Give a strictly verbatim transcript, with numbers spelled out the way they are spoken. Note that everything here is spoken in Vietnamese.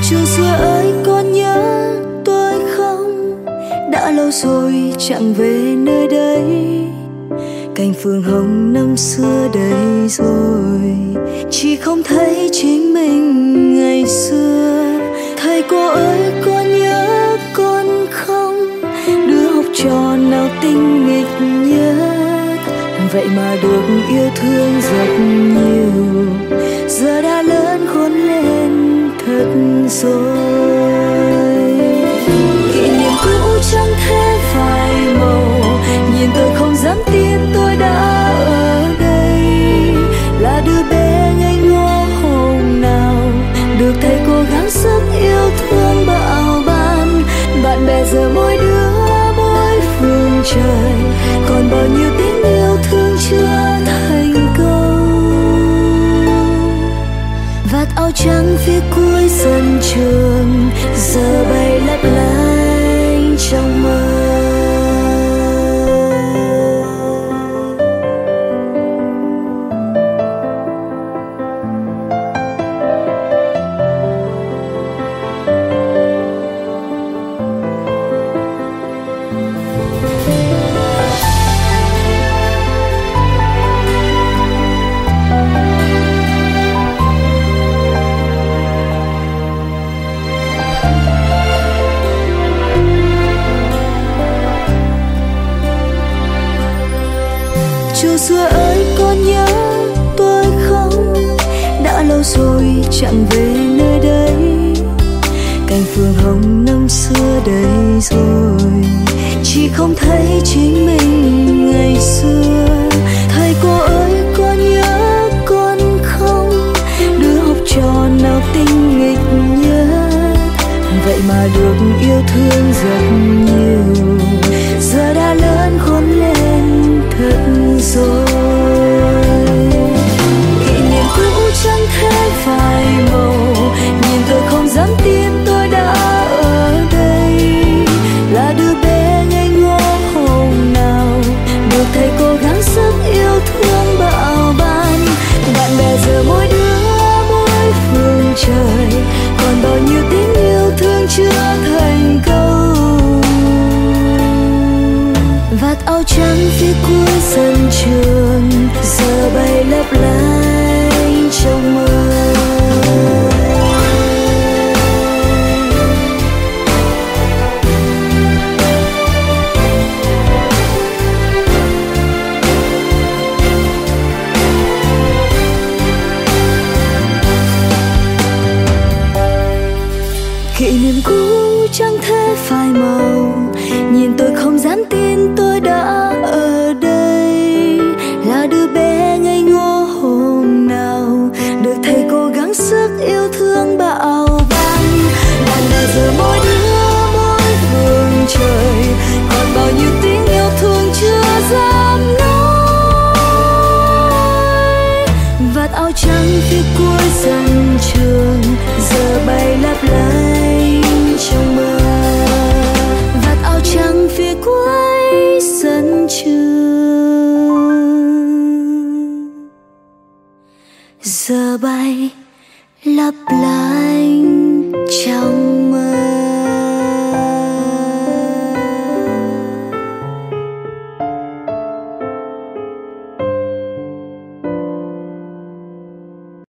Chuông xưa ơi con nhớ tôi không? Đã lâu rồi chẳng về nơi đây. Cành phượng hồng năm xưa đây rồi, chỉ không thấy chính mình ngày xưa. Thầy cô ơi con nhớ con không? Đứa học trò nào tinh nghịch nhất, vậy mà được yêu thương rất nhiều. Giờ đã lớn khôn lên thật rồi. Kỷ niệm cũ chẳng thể phai màu, nhìn tôi không dám tin tôi đã ở đây. Là đứa bé ngây ngô hôm nào được thầy cố gắng sức yêu thương bạo ban. Bạn bè giờ mỗi đứa mỗi phương trời, còn bao nhiêu tiếng yêu thương chưa thành câu. Vạt áo trắng phía cuối sân trường giờ bay lấp lánh trong mơ. Chuông xưa ơi con nhớ tôi không? Đã lâu rồi chẳng về nơi đây. Cành phượng hồng năm xưa đây rồi, chỉ không thấy chính mình ngày xưa. Thầy cô ơi con nhớ con không? Đứa học trò nào tinh nghịch nhất, vậy mà được yêu thương rất nhiều. Giờ đã lớn khôn lên thật rồi. Kỷ niệm cũ chẳng thể phai màu, nhìn tôi không dám tin tôi đã ở đây. Là đứa bé ngây ngô hôm nào được thầy cố gắng sức yêu thương bạo ban. Bạn bè giờ mỗi đứa mỗi phương trời, còn bao nhiêu tiếng yêu thương chưa thành câu. Vạt áo trắng phía cuối sân trường giờ bay lấp lánh trong mơ. Kỷ niệm cũ chẳng thể phai màu, nhìn tôi không dám tin tôi đã ở đây. Là đứa bé ngây ngô hôm nào được thầy cố gắng sức yêu thương bạo ban. Bạn bè giờ mỗi đứa mỗi phương trời, còn bao nhiêu tiếng yêu thương chưa dám nói. Vạt áo trắng phía cuối sân trường giờ bay lấp lánh trong mơ. Vạt áo trắng phía cuối sân trường giờ bay lấp lánh trong